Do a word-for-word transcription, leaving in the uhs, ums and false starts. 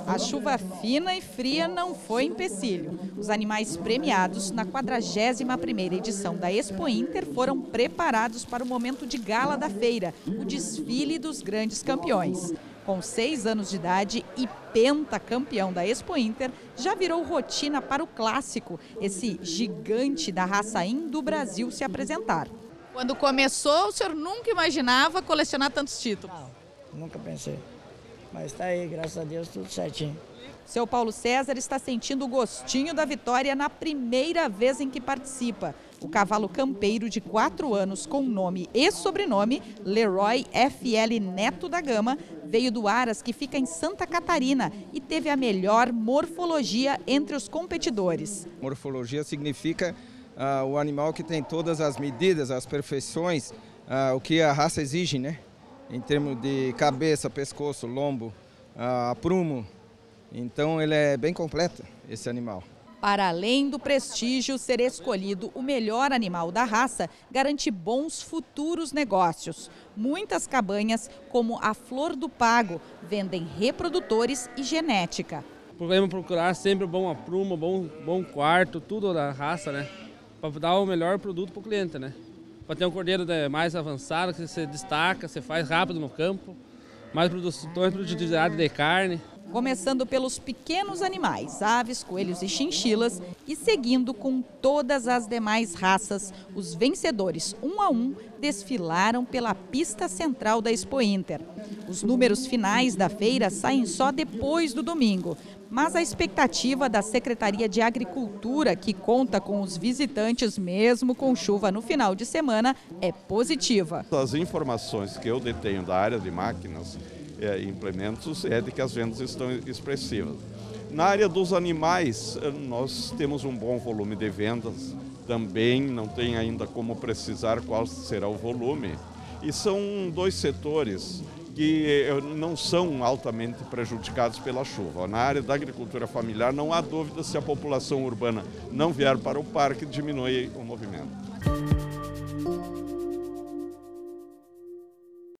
A chuva fina e fria não foi empecilho. Os animais premiados na quadragésima primeira edição da Expo Inter foram preparados para o momento de gala da feira, o desfile dos grandes campeões. Com seis anos de idade e pentacampeão da Expo Inter, já virou rotina para o clássico, esse gigante da raça In do Brasil se apresentar. Quando começou, o senhor nunca imaginava colecionar tantos títulos? Não, nunca pensei. Mas está aí, graças a Deus, tudo certinho. Seu Paulo César está sentindo o gostinho da vitória na primeira vez em que participa. O cavalo campeiro de quatro anos com nome e sobrenome, Leroy F L Neto da Gama, veio do Aras, que fica em Santa Catarina, e teve a melhor morfologia entre os competidores. Morfologia significa uh, o animal que tem todas as medidas, as perfeições, uh, o que a raça exige, né? Em termos de cabeça, pescoço, lombo, uh, prumo. Então ele é bem completo, esse animal. Para além do prestígio, ser escolhido o melhor animal da raça garante bons futuros negócios. Muitas cabanhas, como a Flor do Pago, vendem reprodutores e genética. Podemos procurar sempre bom aprumo, bom, bom quarto, tudo da raça, né? Para dar o melhor produto para o cliente, né? Para ter um cordeiro mais avançado, que você destaca, você faz rápido no campo, mais produções, produtividade de carne. Começando pelos pequenos animais, aves, coelhos e chinchilas, e seguindo com todas as demais raças, os vencedores, um a um, desfilaram pela pista central da Expo Inter. Os números finais da feira saem só depois do domingo, mas a expectativa da Secretaria de Agricultura, que conta com os visitantes mesmo com chuva no final de semana, é positiva. As informações que eu detenho da área de máquinas e implementos é de que as vendas estão expressivas. Na área dos animais, nós temos um bom volume de vendas, também não tem ainda como precisar qual será o volume. E são dois setores que não são altamente prejudicados pela chuva. Na área da agricultura familiar, não há dúvida, se a população urbana não vier para o parque, diminui o movimento.